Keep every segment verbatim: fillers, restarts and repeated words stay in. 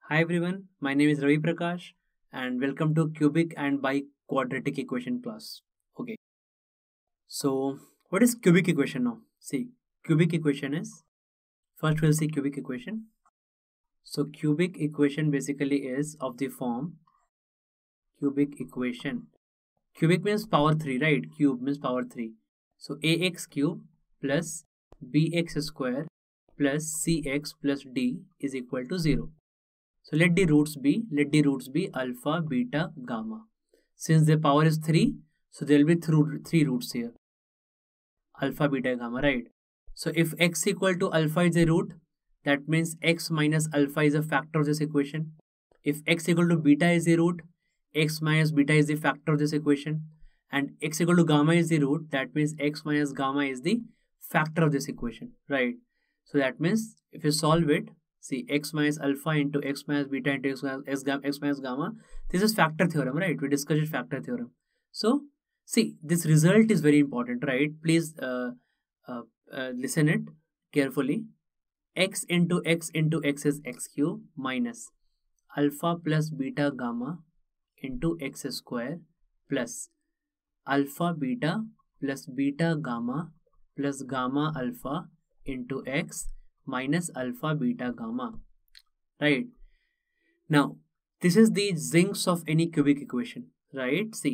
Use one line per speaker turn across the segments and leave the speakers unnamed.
Hi everyone, my name is Ravi Prakash and welcome to cubic and biquadratic equation class. Okay, so what is cubic equation now? See, cubic equation is, first we'll see cubic equation. So cubic equation basically is of the form cubic equation. Cubic means power three, right? Cube means power three. So ax cube plus bx square plus cx plus d is equal to zero. So let the roots be, let the roots be alpha, beta, gamma. Since the power is three, so there will be th three roots here. Alpha, beta, gamma, right? So if x equal to alpha is a root, that means x minus alpha is a factor of this equation. If x equal to beta is a root, x minus beta is the factor of this equation. And x equal to gamma is the root, that means x minus gamma is the factor of this equation, right? So that means if you solve it, see x minus alpha into x minus beta into x minus, x, x minus gamma, this is factor theorem, right? We discussed it, factor theorem. So see, this result is very important, right? Please uh, uh, uh, listen it carefully. X into x into x is x cube minus alpha plus beta gamma into x square plus alpha beta plus beta gamma plus gamma alpha into x minus alpha beta gamma, right? Now this is the zincs of any cubic equation, right? See,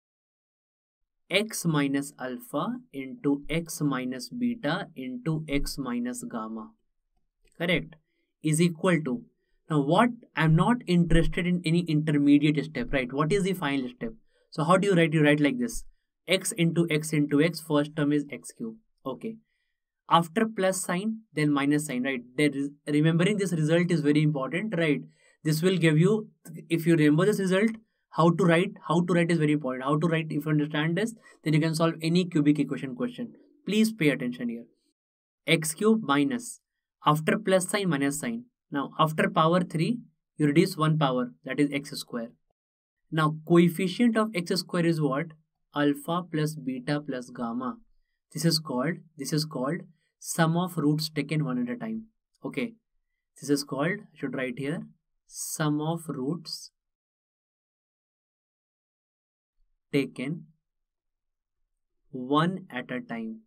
x minus alpha into x minus beta into x minus gamma, correct, is equal to, now what, I'm not interested in any intermediate step, right? What is the final step? So how do you write? You write like this, x into x into x, first term is x cube, okay. After plus sign, then minus sign, right? There is, remembering this result is very important, right? This will give you, if you remember this result, how to write, how to write is very important. How to write, if you understand this, then you can solve any cubic equation question. Please pay attention here. X cube minus, after plus sign, minus sign. Now, after power three, you reduce one power, that is x square. Now, coefficient of x square is what? Alpha plus beta plus gamma. This is called, this is called sum of roots taken one at a time. Okay, this is called, I should write here, sum of roots taken one at a time.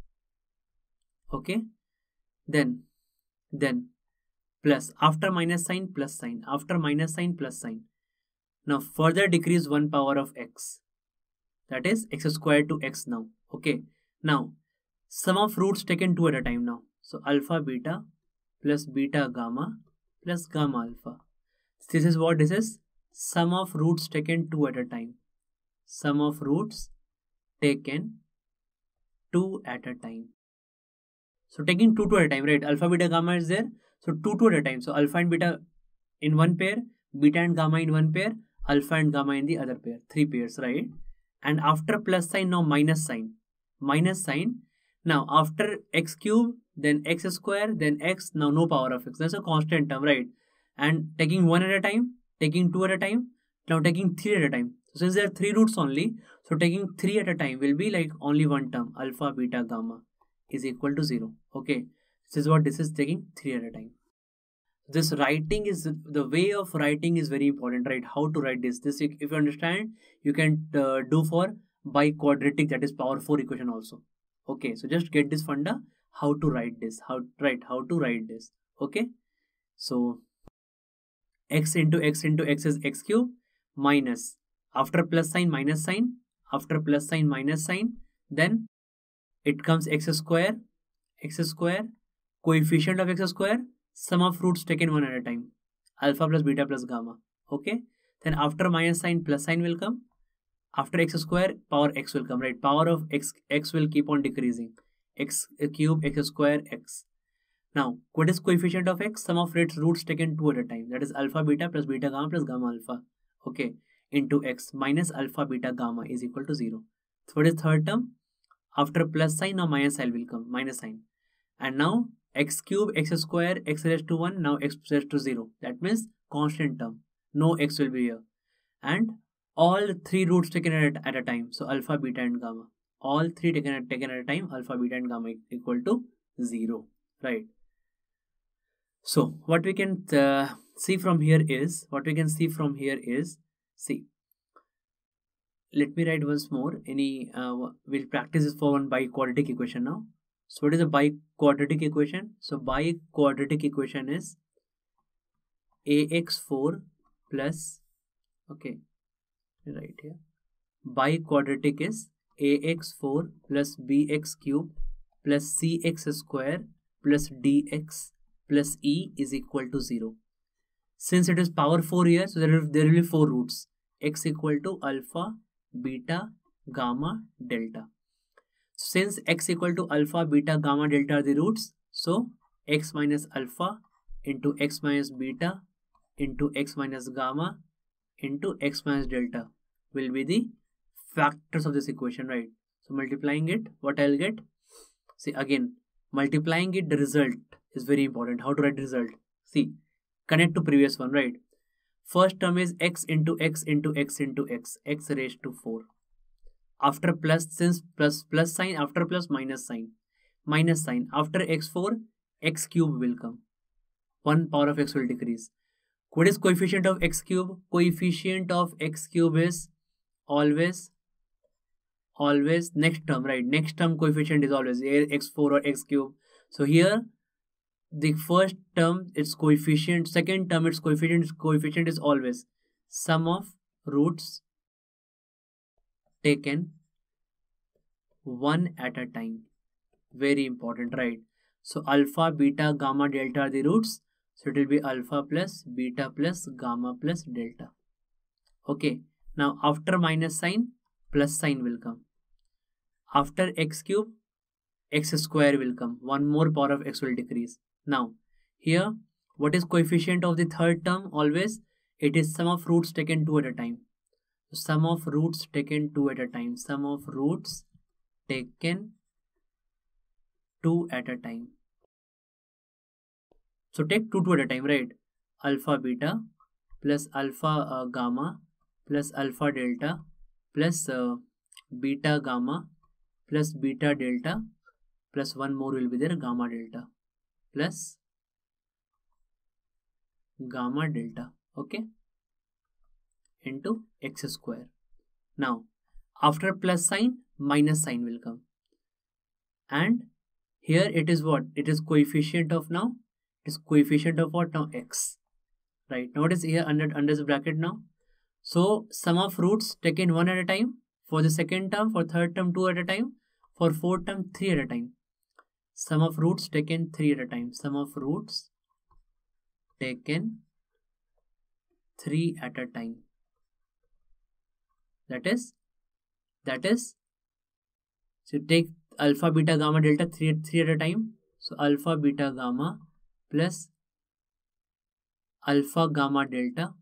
Okay, then then plus, after minus sign, plus sign, after minus sign, plus sign. Now further decrease one power of x, that is x squared to x now. Okay, now sum of roots taken two at a time now. So alpha beta plus beta gamma plus gamma alpha. This is what this is, sum of roots taken two at a time. Sum of roots taken two at a time. So taking two two at a time, right? Alpha beta gamma is there. So two two at a time. So alpha and beta in one pair, beta and gamma in one pair, alpha and gamma in the other pair. Three pairs, right? And after plus sign, now minus sign. Minus sign. Now after x cube, then x square, then x, now no power of x. That's a constant term, right? And taking one at a time, taking two at a time, now taking three at a time. So since there are three roots only, so taking three at a time will be like only one term, alpha, beta, gamma is equal to zero. Okay, this is what this is, taking three at a time. This writing is, the way of writing is very important, right? How to write this. This, if you understand, you can uh, do for biquadratic, that is power four equation also. Okay, so just get this funda, how to write this, how right, how to write this. Okay, so x into x into x is x cube minus, after plus sign, minus sign, after plus sign, minus sign, then it comes x square, x square, coefficient of x square, sum of roots taken one at a time, alpha plus beta plus gamma. Okay, then after minus sign, plus sign will come. After x square, power x will come, right? Power of x, x will keep on decreasing. X cube, x square, x. Now, what is coefficient of x? Sum of its roots taken two at a time. That is alpha beta plus beta gamma plus gamma alpha. Okay, into x minus alpha beta gamma is equal to zero. So what is third term? After plus sign, now minus sign will come, minus sign. And now x cube, x square, x raised to one, now x raised to zero. That means constant term. No x will be here. And all three roots taken at, at a time. So alpha, beta and gamma. All three taken at, taken at a time, alpha, beta and gamma equal to zero. Right. So what we can uh, see from here is, what we can see from here is, see, let me write once more. Any uh, we'll practice this for one biquadratic equation now. So what is a biquadratic equation? So biquadratic equation is a x four plus, okay, right here, biquadratic is a x four plus bx cube plus cx square plus dx plus e is equal to zero. Since it is power four here, so there will, there will be four roots. X equal to alpha, beta, gamma, delta. Since x equal to alpha, beta, gamma, delta are the roots, so x minus alpha into x minus beta into x minus gamma into x minus delta will be the factors of this equation, right? So multiplying it, what I'll get? See, again, multiplying it, the result is very important. How to write the result? See, connect to previous one, right? First term is x into x into x into x, x raised to four. After plus, since plus plus sign, after plus minus sign, minus sign. After x four, x cube will come. one power of x will decrease. What is coefficient of x cube? Coefficient of x cube is always, always next term, right? Next term coefficient is always x four or x cube. So here, the first term its coefficient, second term its coefficient, its coefficient is always sum of roots taken one at a time. Very important, right? So alpha, beta, gamma, delta are the roots. So it will be alpha plus beta plus gamma plus delta. Okay. Now after minus sign, plus sign will come. After x cube, x square will come. One more power of x will decrease. Now, here, what is coefficient of the third term? Always, it is sum of roots taken two at a time. So, sum of roots taken two at a time. Sum of roots taken two at a time. So, take two, two at a time, right? Alpha, beta, plus alpha, uh, gamma, plus alpha, delta, plus uh, beta, gamma, plus beta, delta, plus one more will be there, gamma, delta, plus gamma delta, okay, into x square. Now, after plus sign, minus sign will come. And here it is what? It is coefficient of now, it is coefficient of what now? X, right? Now what is here under, under the bracket now? So, sum of roots taken one at a time. For the second term, for third term, two at a time. For fourth term, three at a time. Sum of roots taken three at a time. Sum of roots taken three at a time. That is, that is, so take alpha, beta, gamma, delta, three, three at a time. So alpha, beta, gamma plus alpha, gamma, delta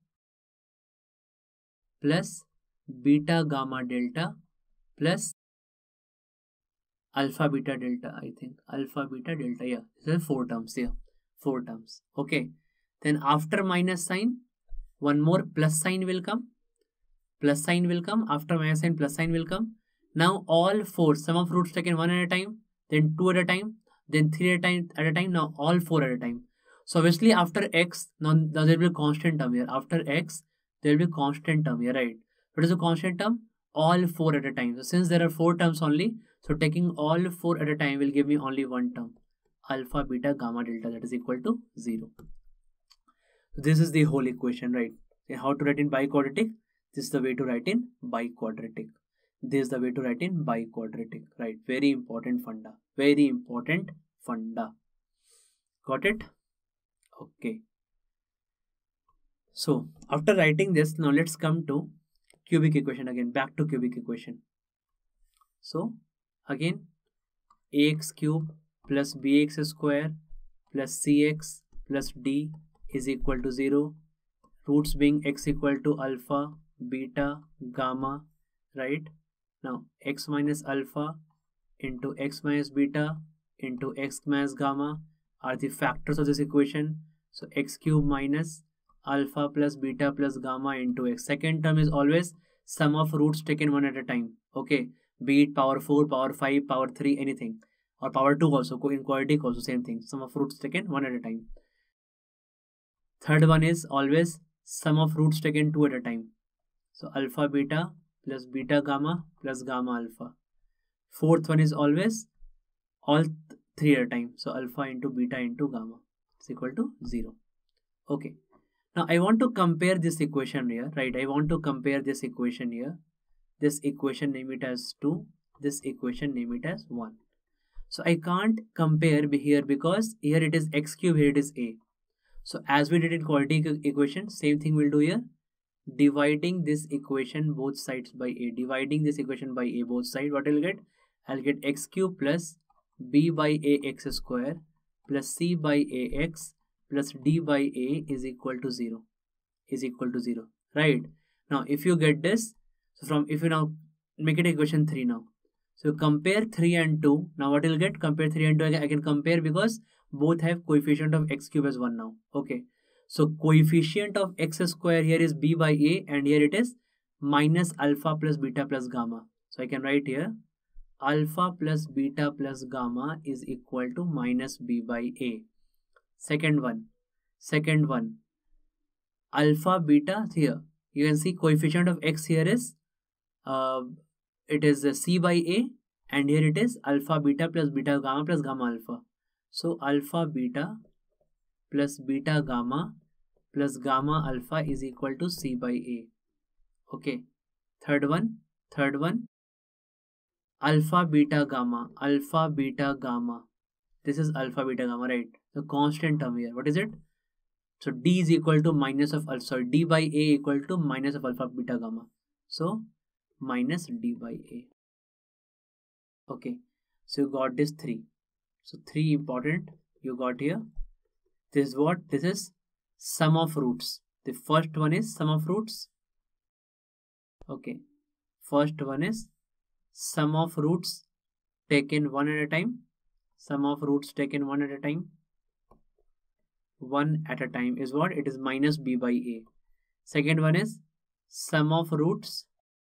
plus beta, gamma, delta plus alpha, beta, delta, I think. Alpha, beta, delta, yeah. These are four terms here. Four terms. Okay. Then after minus sign, one more plus sign will come. Plus sign will come. After minus sign, plus sign will come. Now all four, sum of roots taken one at a time, then two at a time, then three at a time, at a time, now all four at a time. So obviously after x, now, now there will be a constant term here. After x, there will be a constant term here, right? What is the constant term? All four at a time. So since there are four terms only, so taking all four at a time will give me only one term. Alpha, beta, gamma, delta, that is equal to zero. So this is the whole equation, right? And how to write in biquadratic? This is the way to write in biquadratic. This is the way to write in biquadratic, right? Very important funda. Very important funda. Got it? Okay. So after writing this, now let's come to cubic equation again. Back to cubic equation. So again, ax cube plus bx square plus cx plus d is equal to zero. Roots being x equal to alpha, beta, gamma, right? Now x minus alpha into x minus beta into x minus gamma are the factors of this equation. So x cube minus alpha plus beta plus gamma into x. Second term is always sum of roots taken one at a time. Okay, be it power four, power five, power three, anything, or power two also. In quadratic also same thing. Sum of roots taken one at a time. Third one is always sum of roots taken two at a time. So alpha beta plus beta gamma plus gamma alpha. Fourth one is always all th three at a time. So alpha into beta into gamma is equal to zero. Okay. Now I want to compare this equation here, right? I want to compare this equation here. This equation, name it as two. This equation, name it as one. So I can't compare here because here it is x cube, here it is a. So as we did in quadratic equation, same thing we'll do here. Dividing this equation both sides by a. Dividing this equation by a both sides, what I'll get? I'll get x cube plus b by a x square plus c by a x plus d by a is equal to zero. Is equal to zero. Right? Now if you get this, so from if you now make it equation three now. So compare three and two. Now what you'll get? Compare three and two. I can compare because both have coefficient of x cube as one now. Okay. So coefficient of x square here is b by a and here it is minus alpha plus beta plus gamma. So I can write here alpha plus beta plus gamma is equal to minus b by a. Second one. Second one. Alpha beta here. You can see coefficient of x here is uh, it is c by a and here it is alpha beta plus beta gamma plus gamma alpha. So alpha beta plus beta gamma plus gamma alpha is equal to c by a. Okay. Third one. Third one. Alpha beta gamma. Alpha beta gamma. This is alpha beta gamma, right? The constant term here. What is it? So d is equal to minus of alpha. Sorry, d by a equal to minus of alpha beta gamma. So minus d by a. Okay. So you got this three. So three important you got here. This is what? This is sum of roots. The first one is sum of roots. Okay. First one is sum of roots taken one at a time. Sum of roots taken one at a time. One at a time is what? It is minus b by a. Second one is sum of roots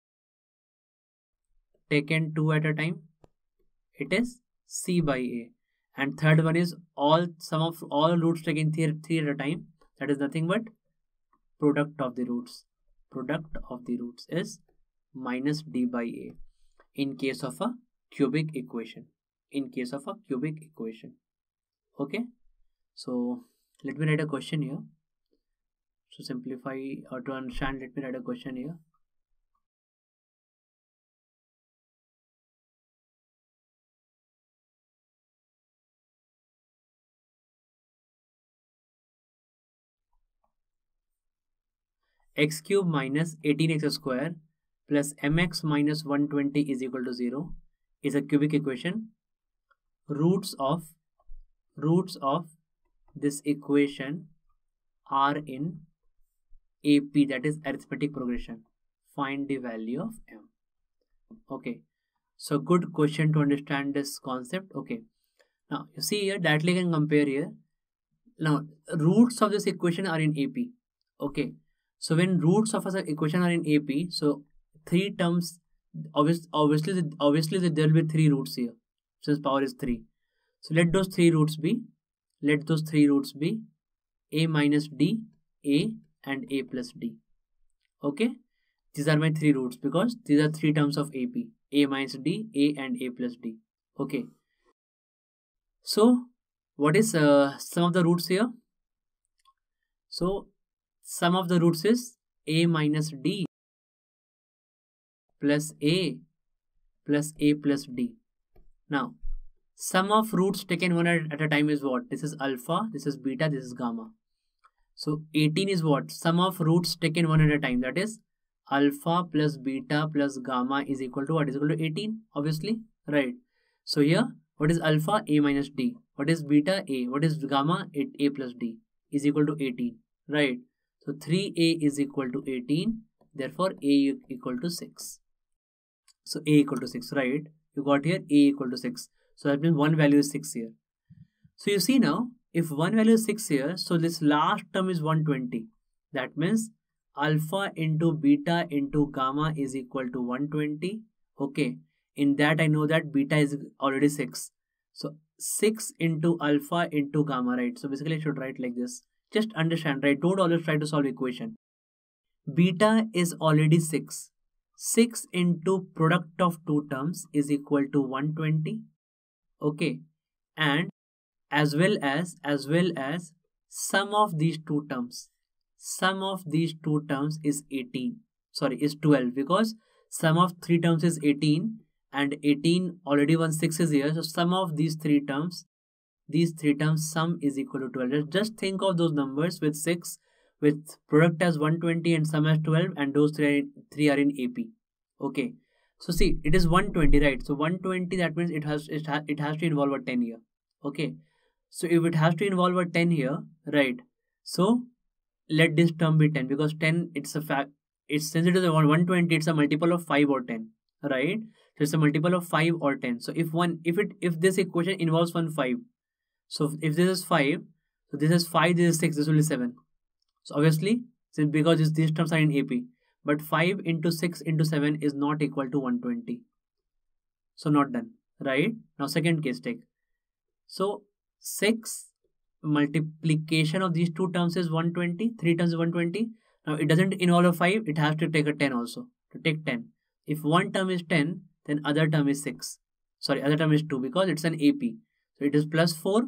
taken two at a time. It is c by a. And third one is all sum of all roots taken three, three at a time. That is nothing but product of the roots. Product of the roots is minus d by a in case of a cubic equation. In case of a cubic equation. Okay. So let me write a question here. To simplify or to understand, let me write a question here. X cube minus eighteen x square plus mx minus one hundred twenty is equal to zero is a cubic equation. Roots of roots of this equation are in A P, that is arithmetic progression. Find the value of m. Okay, so good question to understand this concept. Okay, now you see here directly can compare here. Now roots of this equation are in A P. Okay, so when roots of an equation are in A P, so three terms, obviously obviously obviously there will be three roots here since power is three. So let those three roots be let those three roots be a minus d, a and a plus d. Okay, these are my three roots because these are three terms of A P: a minus d, a and a plus d. Okay, so what is uh, some of the roots here? So sum of the roots is a minus d plus a plus a plus d. Now sum of roots taken one at a time is what? This is alpha, this is beta, this is gamma. So eighteen is what? Sum of roots taken one at a time, that is alpha plus beta plus gamma is equal to what? Is equal to eighteen, obviously, right? So here what is alpha? A minus d. What is beta? A. What is gamma? It a plus d is equal to eighteen, right? So three a is equal to eighteen, therefore a equal to six. So a equal to six, right? You got here a equal to six. So that means one value is six here. So you see now, if one value is six here, so this last term is one hundred twenty. That means alpha into beta into gamma is equal to one hundred twenty. Okay. In that I know that beta is already six. So six into alpha into gamma, right? So basically I should write like this. Just understand, right? Don't always try to solve equation. Beta is already six. six into product of two terms is equal to one hundred twenty. Okay. And as well as, as well as sum of these two terms. Sum of these two terms is eighteen. Sorry, is twelve, because sum of three terms is eighteen and eighteen, already one six is here. So sum of these three terms, these three terms sum is equal to twelve. Just think of those numbers with six, with product as one hundred twenty and sum as twelve, and those three are in, three are in A P. Okay. So see, it is one hundred twenty, right? So one hundred twenty, that means it has it, ha it has to involve a ten here. Okay. So if it has to involve a ten here, right? So let this term be ten, because ten, it's a fact. It's since it is a one hundred twenty, it's a multiple of five or ten, right? So it's a multiple of five or ten. So if one, if it, if this equation involves one five, so if this is five, so this is five, this is six, this will be seven. So obviously, since because this, these terms are in A P, but five into six into seven is not equal to one hundred twenty. So not done, right? Now second case take. So six multiplication of these two terms is one hundred twenty, three terms is one hundred twenty. Now it doesn't involve a five, it has to take a ten also. To take ten. If one term is ten, then other term is six. Sorry, other term is two, because it's an A P. So it is plus four.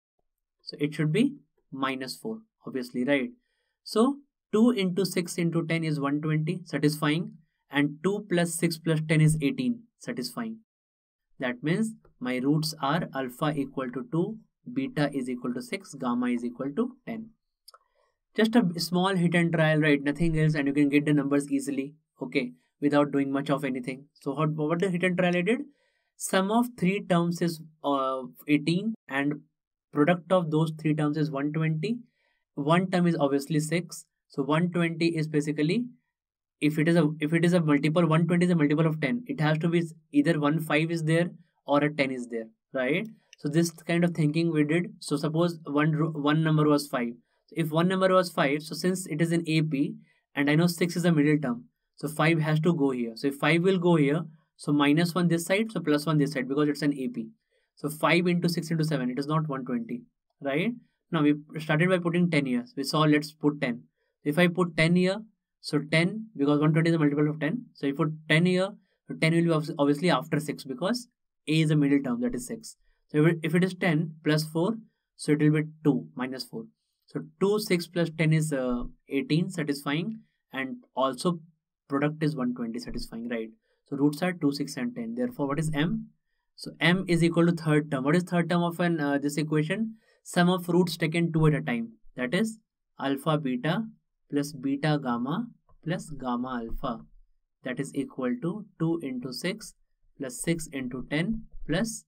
So it should be minus four, obviously, right? So two into six into ten is one hundred twenty, satisfying. And two plus six plus ten is eighteen, satisfying. That means my roots are alpha equal to two, beta is equal to six, gamma is equal to ten. Just a small hit and trial, right? Nothing else, and you can get the numbers easily, okay, without doing much of anything. So how, what the hit and trial I did? Sum of three terms is uh, eighteen, and product of those three terms is one hundred twenty. One term is obviously six. So one hundred twenty is basically, if it is a if it is a multiple, one hundred twenty is a multiple of ten. It has to be either one five is there or a ten is there, right? So this kind of thinking we did. So suppose one one number was five. So if one number was five, so since it is an A P and I know six is a middle term, so five has to go here. So if five will go here, so minus one this side, so plus one this side, because it's an A P. So five into six into seven, it is not one hundred twenty, right? Now we started by putting ten here. We saw, let's put ten. If I put ten here, so ten, because one hundred twenty is a multiple of ten. So if I put ten here, so ten will be obviously after six, because A is a middle term, that is six. So if it, if it is ten plus four, so it will be two minus four. So two, six plus ten is uh, eighteen, satisfying. And also product is one hundred twenty, satisfying, right? So roots are two, six and ten. Therefore, what is M? So M is equal to third term. What is third term of an uh, this equation? Sum of roots taken two at a time. That is alpha beta plus beta gamma plus gamma alpha. That is equal to two into six plus six into ten plus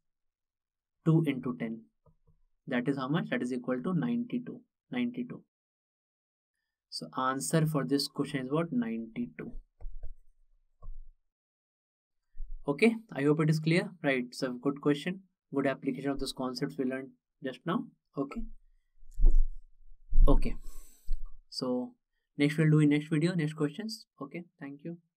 two into ten. That is how much? That is equal to ninety-two. ninety-two. So answer for this question is what? ninety-two. Okay, I hope it is clear, right? So good question, good application of those concepts we learned just now. Okay. Okay. So next we'll do in next video, next questions. Okay, thank you.